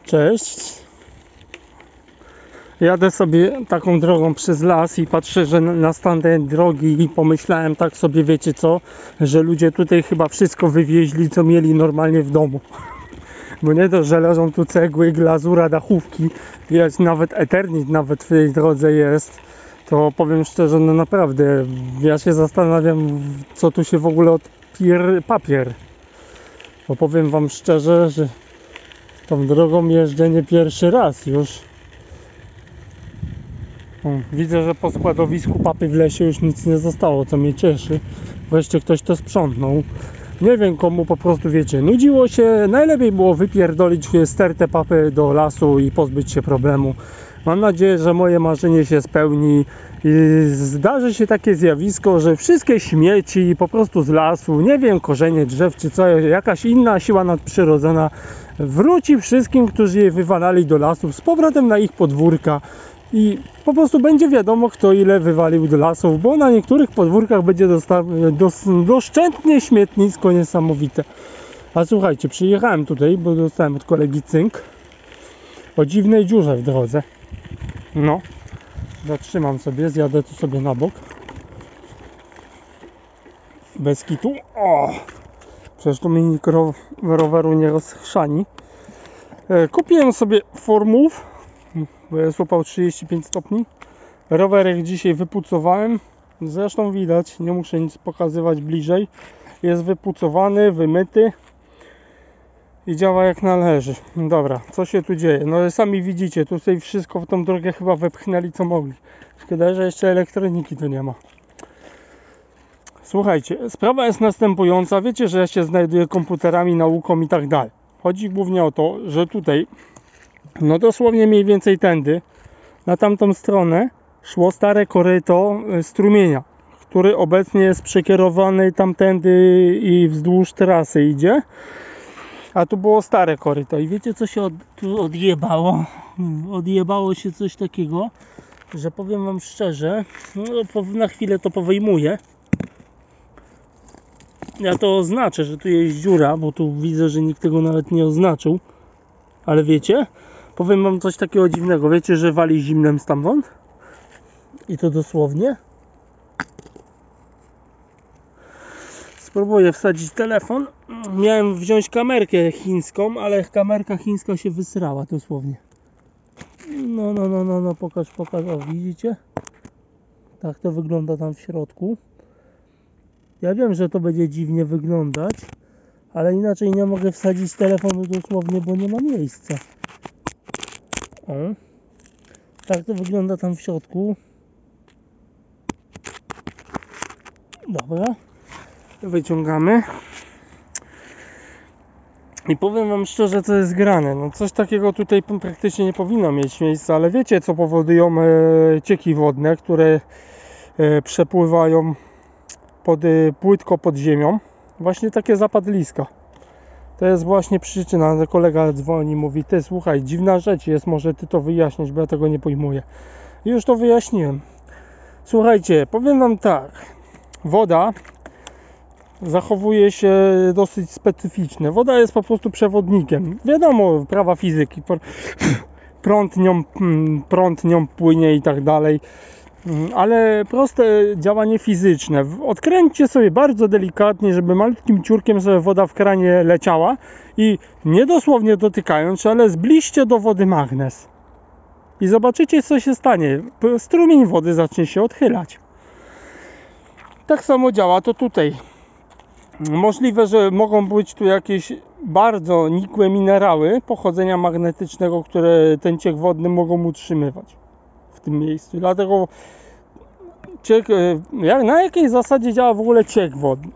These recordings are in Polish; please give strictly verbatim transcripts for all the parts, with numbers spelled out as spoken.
Cześć. Jadę sobie taką drogą przez las i patrzę, że na stan tej drogi i pomyślałem tak sobie, wiecie co, że ludzie tutaj chyba wszystko wywieźli, co mieli normalnie w domu. Bo nie to, że leżą tu cegły, glazura, dachówki, widać nawet Eternit nawet w tej drodze jest. To powiem szczerze, no naprawdę, ja się zastanawiam, co tu się w ogóle odpier... papier. Bo powiem wam szczerze, że tą drogą jeżdżę nie pierwszy raz już. O, widzę, że po składowisku papy w lesie już nic nie zostało, co mnie cieszy. Wreszcie ktoś to sprzątnął. Nie wiem komu, po prostu wiecie, nudziło się. Najlepiej było wypierdolić stertę papy do lasu i pozbyć się problemu. Mam nadzieję, że moje marzenie się spełni i zdarzy się takie zjawisko, że wszystkie śmieci po prostu z lasu, nie wiem, korzenie drzew czy co, jakaś inna siła nadprzyrodzona wróci wszystkim, którzy je wywalali do lasów z powrotem na ich podwórka. I po prostu będzie wiadomo, kto ile wywalił do lasów, bo na niektórych podwórkach będzie dos doszczętnie śmietnisko niesamowite. A słuchajcie, przyjechałem tutaj, bo dostałem od kolegi cynk o dziwnej dziurze w drodze. No, zatrzymam sobie, zjadę tu sobie na bok. Bez kitu. O! Przecież to mi roweru nie rozchrzani. E, kupiłem sobie Formów, bo jest łapał trzydzieści pięć stopni. Rowerek dzisiaj wypucowałem. Zresztą widać, nie muszę nic pokazywać bliżej. Jest wypucowany, wymyty i działa jak należy. Dobra, co się tu dzieje? No sami widzicie, tutaj wszystko w tą drogę chyba wepchnęli co mogli. Szkoda, że jeszcze elektroniki tu nie ma. Słuchajcie, sprawa jest następująca. Wiecie, że ja się znajduję komputerami, nauką i tak dalej. Chodzi głównie o to, że tutaj no dosłownie mniej więcej tędy, na tamtą stronę szło stare koryto strumienia, który obecnie jest przekierowany tamtędy i wzdłuż trasy idzie. A tu było stare koryto i wiecie co się od, tu odjebało? Odjebało się coś takiego, że powiem wam szczerze, no, na chwilę to powyjmuję. Ja to oznaczę, że tu jest dziura, bo tu widzę, że nikt tego nawet nie oznaczył. Ale wiecie, powiem wam coś takiego dziwnego. Wiecie, że wali zimnem stamtąd? I to dosłownie. Spróbuję wsadzić telefon. Miałem wziąć kamerkę chińską, ale kamerka chińska się wysrała dosłownie. No, no, no, no, no, pokaż, pokaż. O, widzicie? Tak to wygląda tam w środku. Ja wiem, że to będzie dziwnie wyglądać, ale inaczej nie mogę wsadzić telefonu dosłownie, bo nie ma miejsca. O. Tak to wygląda tam w środku. Dobra. Wyciągamy. I powiem wam szczerze, co jest grane. No coś takiego tutaj praktycznie nie powinno mieć miejsca, ale wiecie, co powodują e, cieki wodne, które e, przepływają pod, e, płytko pod ziemią. Właśnie takie zapadliska. To jest właśnie przyczyna. Kolega dzwoni, mówi: ty, słuchaj, dziwna rzecz jest, może ty to wyjaśnisz, bo ja tego nie pojmuję. I już to wyjaśniłem. Słuchajcie, powiem wam tak. Woda zachowuje się dosyć specyficznie. Woda jest po prostu przewodnikiem. Wiadomo, prawa fizyki. Prąd nią, prąd nią płynie i tak dalej. Ale proste działanie fizyczne. Odkręćcie sobie bardzo delikatnie, żeby malutkim ciurkiem sobie woda w kranie leciała i nie dosłownie dotykając, ale zbliżcie do wody magnes. I zobaczycie, co się stanie. Strumień wody zacznie się odchylać. Tak samo działa to tutaj. Możliwe, że mogą być tu jakieś bardzo nikłe minerały pochodzenia magnetycznego, które ten ciek wodny mogą utrzymywać w tym miejscu. Dlatego ciek, jak, na jakiej zasadzie działa w ogóle ciek wodny?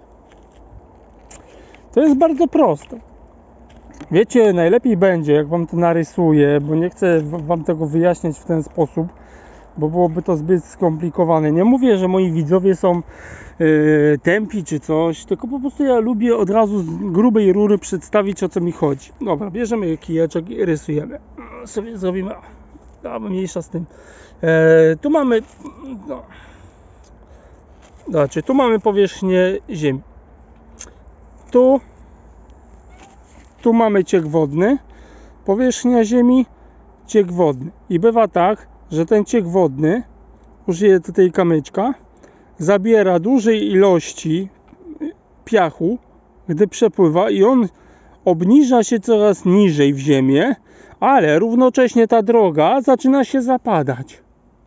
To jest bardzo proste. Wiecie, najlepiej będzie, jak wam to narysuję, bo nie chcę wam tego wyjaśniać w ten sposób, bo byłoby to zbyt skomplikowane. Nie mówię, że moi widzowie są yy, tępi czy coś, tylko po prostu ja lubię od razu z grubej rury przedstawić, o co mi chodzi. Dobra, bierzemy kijeczek i rysujemy. Sobie zrobimy, a mniejsza z tym. E, tu mamy, no, znaczy, tu mamy powierzchnię ziemi. Tu, tu mamy ciek wodny. powierzchnia ziemi, ciek wodny. I bywa tak, że ten ciek wodny, użyję tutaj kamyczka, zabiera dużej ilości piachu, gdy przepływa, i on obniża się coraz niżej w ziemię, ale równocześnie ta droga zaczyna się zapadać.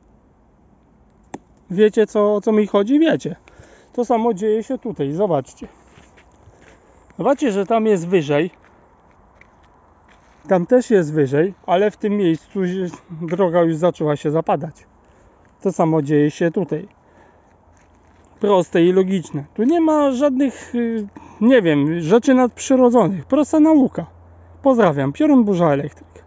Wiecie, co, o co mi chodzi? Wiecie. To samo dzieje się tutaj. Zobaczcie. Zobaczcie, że tam jest wyżej. Tam też jest wyżej, ale w tym miejscu droga już zaczęła się zapadać. To samo dzieje się tutaj. Proste i logiczne. Tu nie ma żadnych, nie wiem, rzeczy nadprzyrodzonych. Prosta nauka. Pozdrawiam. Piorun Burza Elektryk.